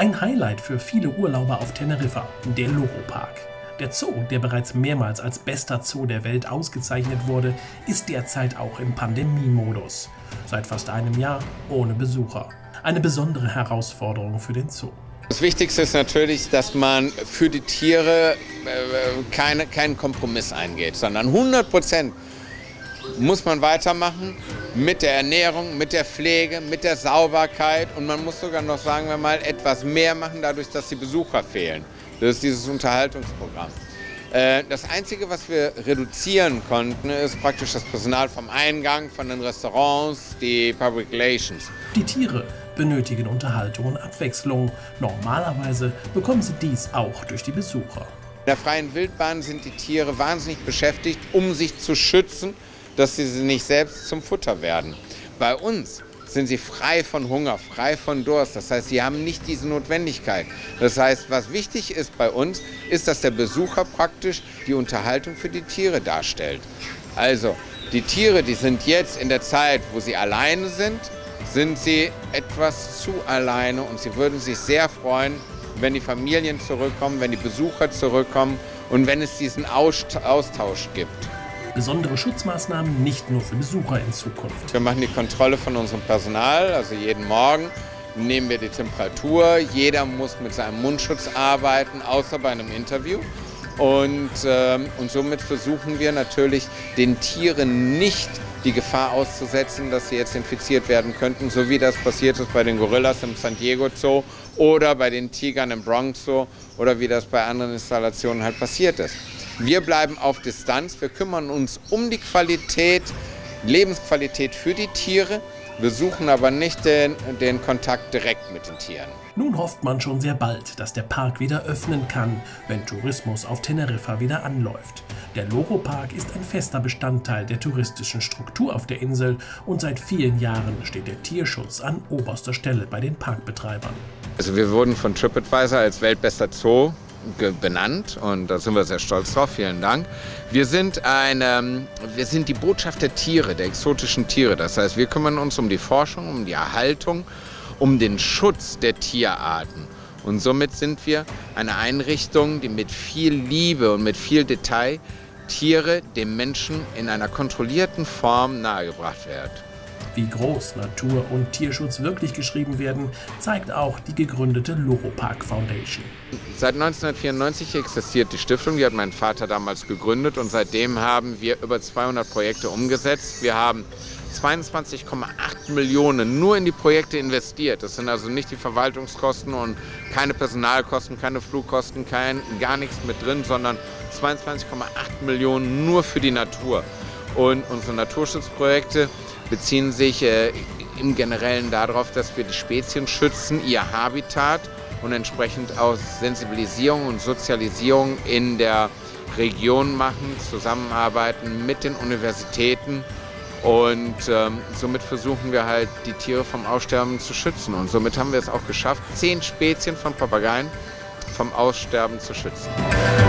Ein Highlight für viele Urlauber auf Teneriffa, der Loro-Park. Der Zoo, der bereits mehrmals als bester Zoo der Welt ausgezeichnet wurde, ist derzeit auch im Pandemiemodus. Seit fast einem Jahr ohne Besucher. Eine besondere Herausforderung für den Zoo. Das Wichtigste ist natürlich, dass man für die Tiere keinen Kompromiss eingeht, sondern 100% muss man weitermachen mit der Ernährung, mit der Pflege, mit der Sauberkeit und man muss sogar noch, sagen wir mal, etwas mehr machen, dadurch, dass die Besucher fehlen. Das ist dieses Unterhaltungsprogramm. Das Einzige, was wir reduzieren konnten, ist praktisch das Personal vom Eingang, von den Restaurants, die Public Relations. Die Tiere benötigen Unterhaltung und Abwechslung. Normalerweise bekommen sie dies auch durch die Besucher. In der freien Wildbahn sind die Tiere wahnsinnig beschäftigt, um sich zu schützen, dass sie nicht selbst zum Futter werden. Bei uns sind sie frei von Hunger, frei von Durst. Das heißt, sie haben nicht diese Notwendigkeit. Das heißt, was wichtig ist bei uns, ist, dass der Besucher praktisch die Unterhaltung für die Tiere darstellt. Also, die Tiere, die sind jetzt in der Zeit, wo sie alleine sind sie etwas zu alleine und sie würden sich sehr freuen, wenn die Familien zurückkommen, wenn die Besucher zurückkommen und wenn es diesen Austausch gibt. Besondere Schutzmaßnahmen nicht nur für Besucher in Zukunft. Wir machen die Kontrolle von unserem Personal, also jeden Morgen nehmen wir die Temperatur. Jeder muss mit seinem Mundschutz arbeiten, außer bei einem Interview. Und somit versuchen wir natürlich, den Tieren nicht die Gefahr auszusetzen, dass sie jetzt infiziert werden könnten, so wie das passiert ist bei den Gorillas im San Diego Zoo oder bei den Tigern im Bronx Zoo oder wie das bei anderen Installationen halt passiert ist. Wir bleiben auf Distanz, wir kümmern uns um die Qualität, Lebensqualität für die Tiere. Wir suchen aber nicht den Kontakt direkt mit den Tieren. Nun hofft man schon sehr bald, dass der Park wieder öffnen kann, wenn Tourismus auf Teneriffa wieder anläuft. Der Loro-Park ist ein fester Bestandteil der touristischen Struktur auf der Insel und seit vielen Jahren steht der Tierschutz an oberster Stelle bei den Parkbetreibern. Also wir wurden von TripAdvisor als weltbester Zoo benannt und da sind wir sehr stolz drauf, vielen Dank. Wir sind die Botschaft der Tiere, der exotischen Tiere. Das heißt, wir kümmern uns um die Forschung, um die Erhaltung, um den Schutz der Tierarten. Und somit sind wir eine Einrichtung, die mit viel Liebe und mit viel Detail Tiere dem Menschen in einer kontrollierten Form nahegebracht wird. Wie groß Natur- und Tierschutz wirklich geschrieben werden, zeigt auch die gegründete Loro-Park Foundation. Seit 1994 existiert die Stiftung, die hat mein Vater damals gegründet und seitdem haben wir über 200 Projekte umgesetzt. Wir haben 22,8 Millionen nur in die Projekte investiert. Das sind also nicht die Verwaltungskosten und keine Personalkosten, keine Flugkosten, gar nichts mit drin, sondern 22,8 Millionen nur für die Natur. Und unsere Naturschutzprojekte beziehen sich im Generellen darauf, dass wir die Spezien schützen, ihr Habitat und entsprechend auch Sensibilisierung und Sozialisierung in der Region machen, zusammenarbeiten mit den Universitäten und somit versuchen wir halt, die Tiere vom Aussterben zu schützen und somit haben wir es auch geschafft, 10 Spezien von Papageien vom Aussterben zu schützen.